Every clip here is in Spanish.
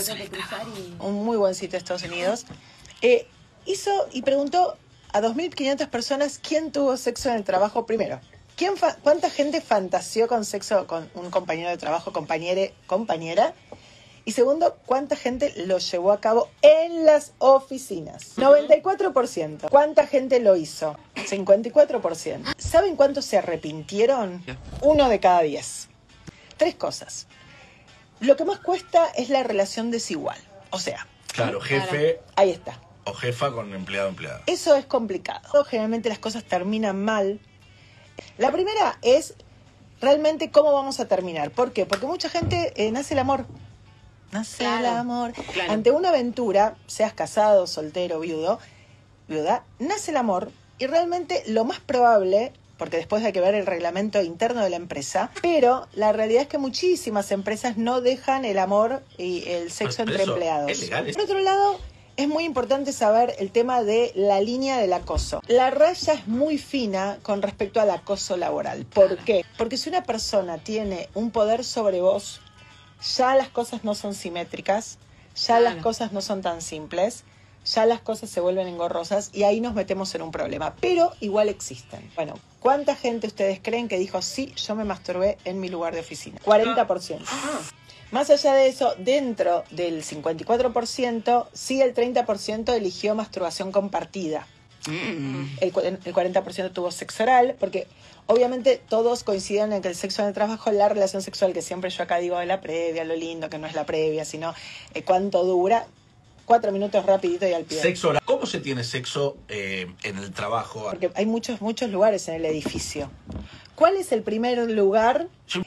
Sexo de cruzar un muy buen sitio de Estados Unidos, hizo y preguntó a 2.500 personas quién tuvo sexo en el trabajo primero. ¿Cuánta gente fantaseó con sexo con un compañero de trabajo, compañera? Y segundo, ¿cuánta gente lo llevó a cabo en las oficinas? 94%. ¿Cuánta gente lo hizo? 54%. ¿Saben cuántos se arrepintieron? 1 de cada 10. 3 cosas. Lo que más cuesta es la relación desigual. O sea... Claro, jefe... Ahí está. O jefa con empleado-empleada. Eso es complicado. Generalmente las cosas terminan mal. La primera es realmente cómo vamos a terminar. ¿Por qué? Porque mucha gente nace el amor. Nace el amor. Claro. Ante una aventura, seas casado, soltero, viuda, nace el amor y realmente lo más probable, porque después hay que ver el reglamento interno de la empresa, pero la realidad es que muchísimas empresas no dejan el amor y el sexo entre empleados. Es legal. Por otro lado, es muy importante saber el tema de la línea del acoso. La raya es muy fina con respecto al acoso laboral. ¿Por qué? Porque si una persona tiene un poder sobre vos, ya las cosas no son simétricas, ya las cosas no son tan simples, ya las cosas se vuelven engorrosas y ahí nos metemos en un problema. Pero igual existen. Bueno, ¿cuánta gente ustedes creen que dijo sí, yo me masturbé en mi lugar de oficina? 40%. Más allá de eso, dentro del 54%, sí el 30% eligió masturbación compartida. El 40% tuvo sexo oral, porque obviamente todos coinciden en que el sexo en el trabajo es la relación sexual, que siempre yo acá digo de la previa, lo lindo, que no es la previa, sino cuánto dura. 4 minutos rapidito y al pie. Sexo oral. ¿Cómo se tiene sexo en el trabajo? Porque hay muchos lugares en el edificio. ¿Cuál es el primer lugar?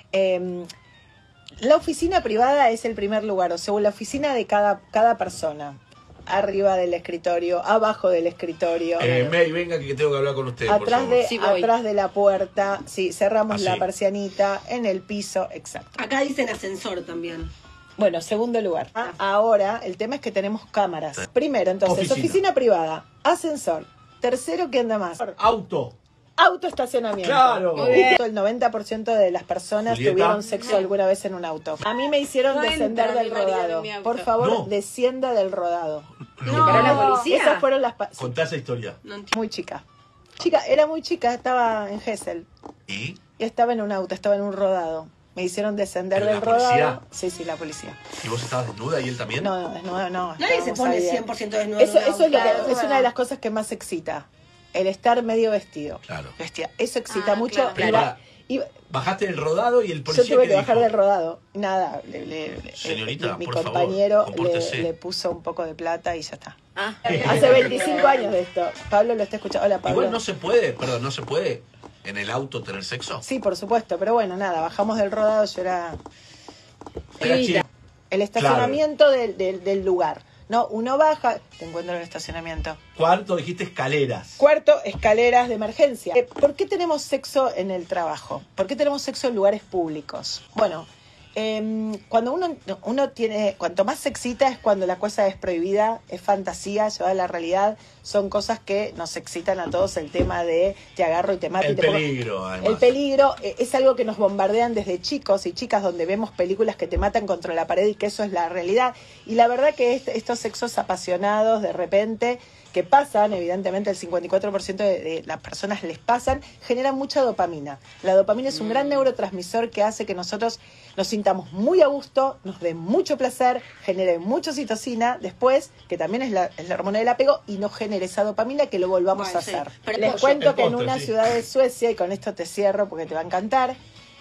La oficina privada es el primer lugar, o sea, la oficina de cada persona. Arriba del escritorio, abajo del escritorio. May, venga que tengo que hablar con usted, atrás por favor. atrás de la puerta, sí, cerramos la persianita, en el piso, exacto. Acá dicen ascensor también. Bueno, segundo lugar. Ahora, el tema es que tenemos cámaras. Primero, entonces, oficina privada, ascensor. Tercero, ¿qué anda más? Autoestacionamiento. Claro. El 90% de las personas tuvieron sexo alguna vez en un auto. A mí me hicieron descender del rodado. Por favor, descienda del rodado. No. ¿Para la policía? Esas fueron las... Contá esa historia. Muy chica. Era muy chica, estaba en Gesell. ¿Y? Y estaba en un auto, estaba en un rodado. Me hicieron descender del rodado. Sí, la policía. ¿Y vos estabas desnuda y él también? No, desnuda no. Nadie se pone 100% desnuda. Eso es una de las cosas que más excita. El estar medio vestido. Claro. Eso excita mucho. Claro. Bajaste del rodado y el policía. Yo tuve que bajar del rodado. Nada. Señorita, mi por compañero favor, le puso un poco de plata y ya está. Hace 25 años de esto. Pablo lo está escuchando. Hola, Pablo. Igual no se puede en el auto tener sexo. Sí, por supuesto. Pero bueno, nada. Bajamos del rodado. Yo era chica. El estacionamiento del lugar. No, uno baja, te encuentro en el estacionamiento. Cuarto, dijiste escaleras. Cuarto, escaleras de emergencia. ¿Por qué tenemos sexo en el trabajo? ¿Por qué tenemos sexo en lugares públicos? Bueno, cuando uno tiene, cuanto más se excita es cuando la cosa es prohibida, es fantasía, llevada a la realidad, son cosas que nos excitan a todos, el tema de te agarro y te mato. El peligro, además. El peligro es algo que nos bombardean desde chicos y chicas, donde vemos películas que te matan contra la pared y que eso es la realidad. Y la verdad que estos sexos apasionados de repente, que pasan, evidentemente el 54% de las personas les pasan, generan mucha dopamina. La dopamina es un gran neurotransmisor que hace que nosotros nos sintamos muy a gusto, nos dé mucho placer, genere mucha oxitocina, después, que también es la hormona del apego, y nos genere esa dopamina que lo volvamos a hacer. Les cuento que en una ciudad de Suecia, y con esto te cierro porque te va a encantar,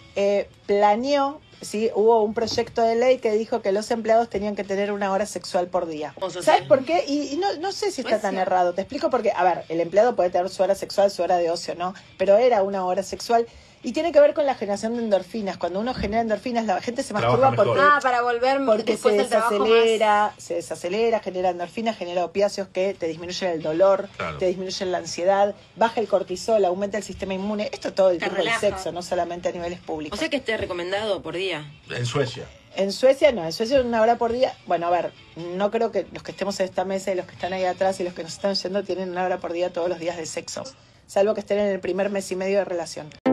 planeó, ¿sí? Hubo un proyecto de ley que dijo que los empleados tenían que tener 1 hora sexual por día. ¿Sabes por qué? Y no sé si está tan errado. Te explico por qué. A ver, el empleado puede tener su hora sexual, su hora de ocio, ¿no? Pero era 1 hora sexual. Y tiene que ver con la generación de endorfinas. Cuando uno genera endorfinas, la gente se masturba porque para volver después del trabajo se desacelera, genera endorfinas, genera opiáceos que te disminuyen el dolor, te disminuyen la ansiedad, baja el cortisol, aumenta el sistema inmune. Esto todo el tiempo del sexo, no solamente a niveles públicos. O sea que esté recomendado por día. En Suecia. En Suecia no, en Suecia 1 hora por día. Bueno, a ver, no creo que los que estemos en esta mesa y los que están ahí atrás y los que nos están yendo tienen 1 hora por día todos los días de sexo, salvo que estén en el primer mes y medio de relación.